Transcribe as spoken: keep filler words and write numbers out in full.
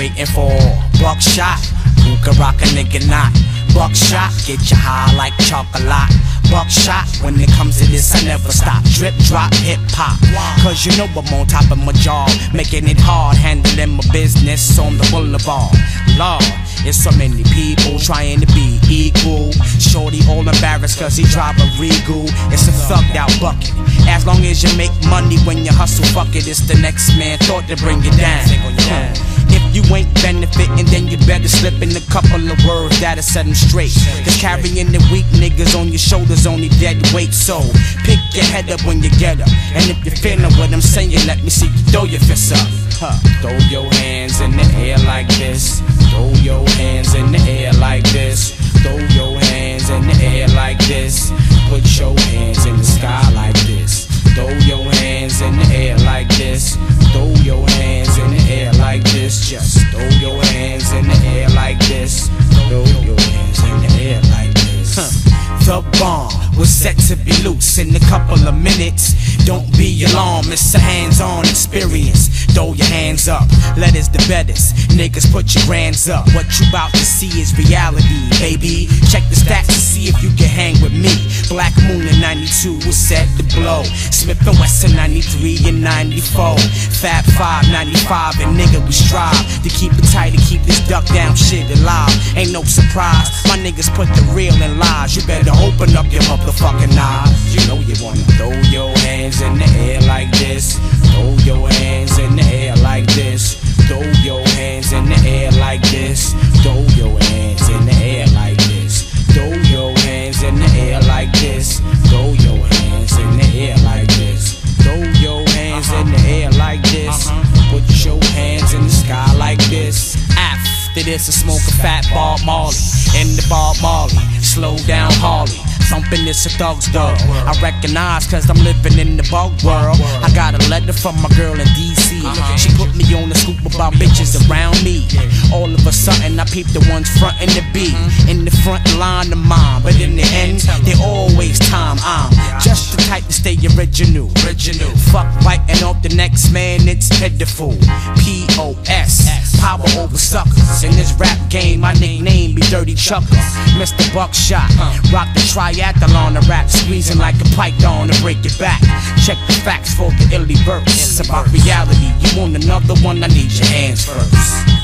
waiting for? Buckshot, who can rock a nigga not? Buckshot, get you high like chocolate. Buckshot, when it comes to this, I never stop. Drip, drop, hip hop. Cause you know I'm on top of my job, making it hard, handling my business on the boulevard. Lord, there's so many people trying to be equal. Shorty all embarrassed cause he drive a Regal. It's a thugged out bucket. As long as you make money when you hustle, fuck it. It's the next man thought to bring you down. If you ain't benefiting, then you better slip in a couple of words that'll set them straight. Cause carrying the weak niggas on your shoulders only dead weight. So pick your head up when you get up. And if you're feeling what I'm saying, let me see you throw your fists up. Huh. Throw your hands in the air like this. Throw your hands in the air like this. Throw your hands in the air like this. Put your hands in the sky like this. Throw your hands in the air like this. Throw your hands in the air like this. Just throw your hands in the air like this. Throw your hands in the air like this. Huh. The bomb was set to be loose in a couple of minutes. Don't be alarmed, it's a hands-on experience. Throw your hands up, let us the betters. Niggas put your hands up. What you about to see is reality, baby. Check the stats to see if you can hang with me. Black Moon in ninety-two was set to blow. Smith and Wesson ninety-three and ninety-four. Fab Five ninety-five, and nigga we strive to keep it tight and keep this duck down shit alive. Ain't no surprise, my niggas put the real in lies. You better open up your motherfucking eyes. You know you wanna throw your hands in the air like this. Throw your hands in the air like this. Throw your hands in the air like this. Throw your hands in the air like this. Throw your hands in the air like this. Throw your hands in the air like this. Throw your hands in the air like this. Put your hands in the sky like this. After this, I smoke a fat Bob Marley in the Bob Marley. Slow down Harley. Thumping this a thug's dog. I recognize cause I'm living in the bug world. I got a letter from my girl in D C. She put me on the scoop about bitches around me. All of a sudden I peep the ones frontin' the beat. In the front line of mine, but in the end they always time. I'm just the type to stay original. Original. Fuck biting off the next man, it's pitiful. P O S Power over suckers. In this rap game, my nickname be Dirty Chucker. Mister Buckshot, rock the triathlon, the rap squeezing like a python to break it back. Check the facts for the illy verse. It's about reality. You want another one? I need your hands first.